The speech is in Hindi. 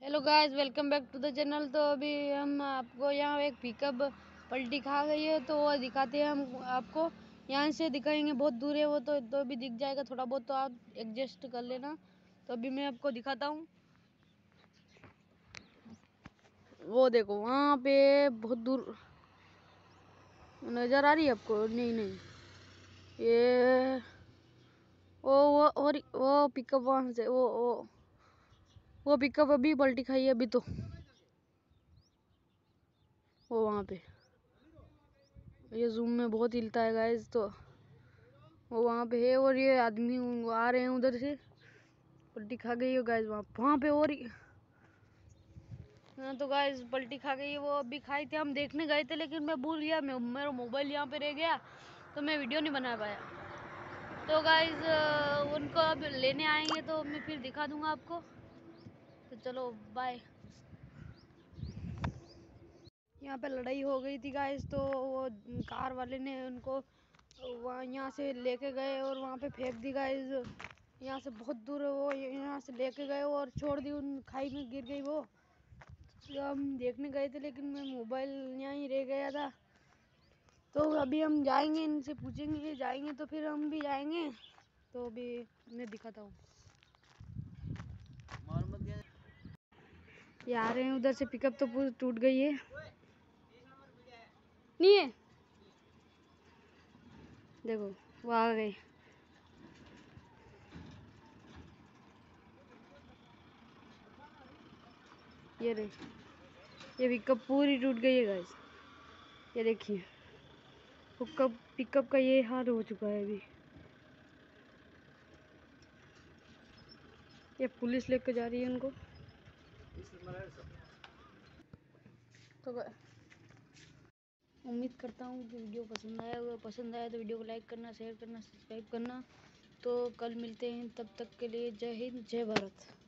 Hello guys, welcome back to the channel. तो अभी हम आपको यहाँ एक पिकअप पलटी खा गई है तो वो दिखाते हैं। हम आपको यहाँ से दिखाएंगे, बहुत दूर है वो तो अभी दिख जाएगा थोड़ा बहुत, तो आप एडजस्ट कर लेना। तो अभी मैं आपको दिखाता हूँ। वो देखो वहाँ पे बहुत दूर नज़र आ रही है आपको? नहीं, ये वो पिकअप वहाँ से वो पिकअप अभी पलटी खाई है अभी। तो वो वहाँ पे ये जूम में बहुत हिलता है गाइस। तो वो वहाँ पे है और ये आदमी आ रहे हैं उधर से, पलटी खा गई है गाइस वहाँ पे। और हाँ तो गाइस पलटी खा गई है वो। अभी खाई थी, हम देखने गए थे लेकिन मैं भूल गया, मेरा मोबाइल यहाँ पे रह गया तो मैं वीडियो नहीं बना पाया। तो गाइस उनको अब लेने आएंगे तो मैं फिर दिखा दूंगा आपको। तो चलो बाय। यहाँ पे लड़ाई हो गई थी गाइस, तो वो कार वाले ने उनको वहाँ यहाँ से लेके गए और वहाँ पे फेंक दी गाइस। यहाँ से बहुत दूर है वो, यहाँ से लेके गए और छोड़ दी, उन खाई में गिर गई वो। तो हम देखने गए थे लेकिन मैं मोबाइल यहाँ ही रह गया था। तो अभी हम जाएंगे, इनसे पूछेंगे, जाएंगे तो फिर हम भी जाएंगे। तो अभी मैं दिखाता हूँ। ये आ रहे हैं उधर से, पिकअप तो पूरी टूट गई है। नहीं है, देखो वो आ गए। ये रे, ये पिकअप पूरी टूट गई है गाइस। ये देखिए पिकअप का ये हाल हो चुका है अभी। ये पुलिस लेकर जा रही है उनको। तो उम्मीद करता हूँ कि वीडियो पसंद आया होगा। पसंद आया तो वीडियो को लाइक करना, शेयर करना, सब्सक्राइब करना। तो कल मिलते हैं, तब तक के लिए जय हिंद, जय भारत।